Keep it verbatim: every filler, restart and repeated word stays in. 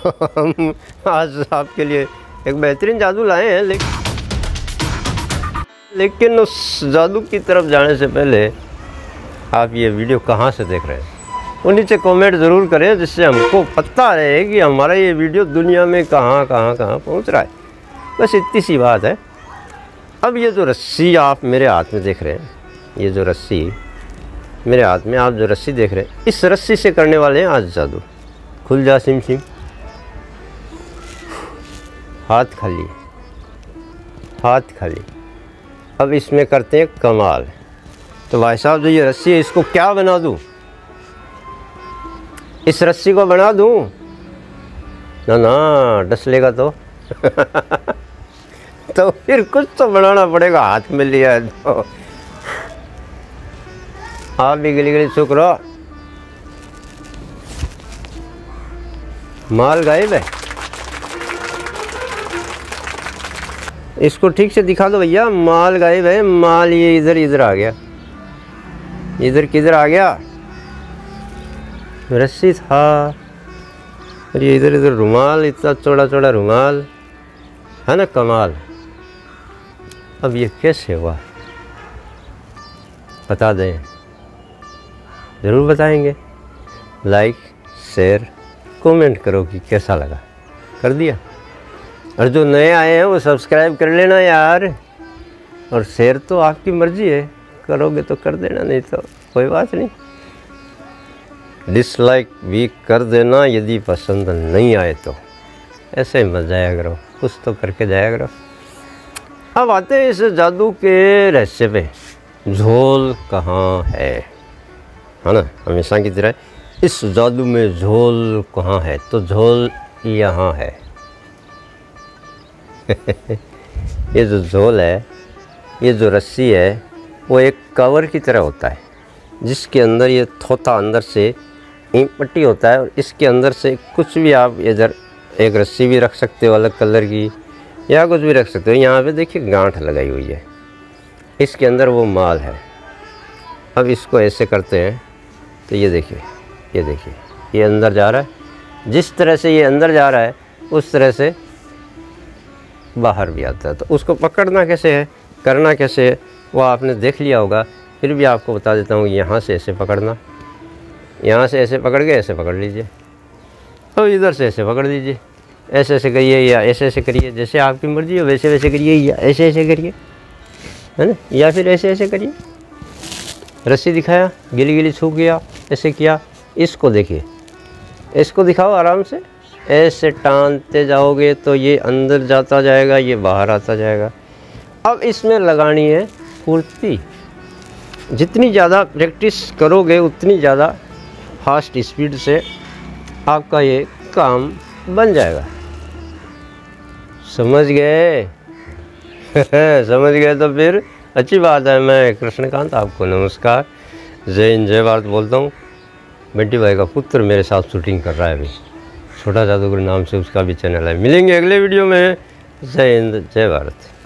हम आज आपके लिए एक बेहतरीन जादू लाए हैं, लेकिन लेकिन उस जादू की तरफ जाने से पहले आप ये वीडियो कहाँ से देख रहे हैं वो नीचे कमेंट ज़रूर करें, जिससे हमको पता रहे कि हमारा ये वीडियो दुनिया में कहाँ कहाँ कहाँ पहुँच रहा है। बस इतनी सी बात है। अब ये जो रस्सी आप मेरे हाथ में देख रहे हैं, ये जो रस्सी मेरे हाथ में आप जो रस्सी देख रहे हैं, इस रस्सी से करने वाले हैं आज जादू। खुल जा सिम सिम, हाथ खाली, हाथ खाली। अब इसमें करते हैं कमाल। तो भाई साहब जो ये रस्सी है, इसको क्या बना दूँ? इस रस्सी को बना दूँ? ना ना, डस लेगा तो तो फिर कुछ तो बनाना पड़ेगा। हाथ में लिया है तो आप भी गिली गिली चुक रहो। माल गायब है, इसको ठीक से दिखा दो भैया। माल गायब है, माल ये इधर इधर आ गया। इधर किधर आ गया? रस्सी था और ये इधर इधर रुमाल, इतना चौड़ा चौड़ा रुमाल है ना, कमाल। अब ये कैसे हुआ बता दें? ज़रूर बताएंगे। लाइक शेयर कमेंट करो कि कैसा लगा। कर दिया? और जो नए आए हैं वो सब्सक्राइब कर लेना यार। और शेयर तो आपकी मर्ज़ी है, करोगे तो कर देना, नहीं तो कोई बात नहीं। डिसलाइक भी कर देना यदि पसंद नहीं आए तो। ऐसे ही मत जाया करो, कुछ तो करके जाया करो। अब आते हैं इस जादू के रहस्य पे। झोल कहाँ है, है ना? हमेशा की तरह इस जादू में झोल कहाँ है? तो झोल यहाँ है। ये जो झोल है, ये जो रस्सी है, वो एक कवर की तरह होता है, जिसके अंदर ये थोथा अंदर से ईंट पट्टी होता है। और इसके अंदर से कुछ भी आप इधर एक रस्सी भी रख सकते हो अलग कलर की, या कुछ भी रख सकते हो। यहाँ पे देखिए गांठ लगाई हुई है, इसके अंदर वो माल है। अब इसको ऐसे करते हैं तो ये देखिए, ये देखिए, ये अंदर जा रहा है। जिस तरह से ये अंदर जा रहा है उस तरह से बाहर भी आता है। तो उसको पकड़ना कैसे है, करना कैसे है, वो आपने देख लिया होगा। फिर भी आपको बता देता हूँ। यहाँ से ऐसे पकड़ना, यहाँ से ऐसे पकड़ के ऐसे पकड़ लीजिए, तो इधर से ऐसे पकड़ लीजिए। ऐसे ऐसे करिए या ऐसे ऐसे करिए, जैसे आपकी मर्ज़ी हो वैसे वैसे करिए, या ऐसे ऐसे करिए, है ना, या फिर ऐसे ऐसे करिए। रस्सी दिखाया, गिली गिली छू गया, ऐसे किया। इसको देखिए, इसको दिखाओ आराम से। ऐसे टानते जाओगे तो ये अंदर जाता जाएगा, ये बाहर आता जाएगा। अब इसमें लगानी है फुर्ती। जितनी ज़्यादा प्रैक्टिस करोगे उतनी ज़्यादा फास्ट स्पीड से आपका ये काम बन जाएगा। समझ गए? समझ गए तो फिर अच्छी बात है। मैं कृष्णकांत आपको नमस्कार, जय हिंद जय भारत बोलता हूँ। बंटी भाई का पुत्र मेरे साथ शूटिंग कर रहा है अभी, छोटा जादूगर नाम से उसका भी चैनल है। मिलेंगे अगले वीडियो में। जय हिंद जय भारत।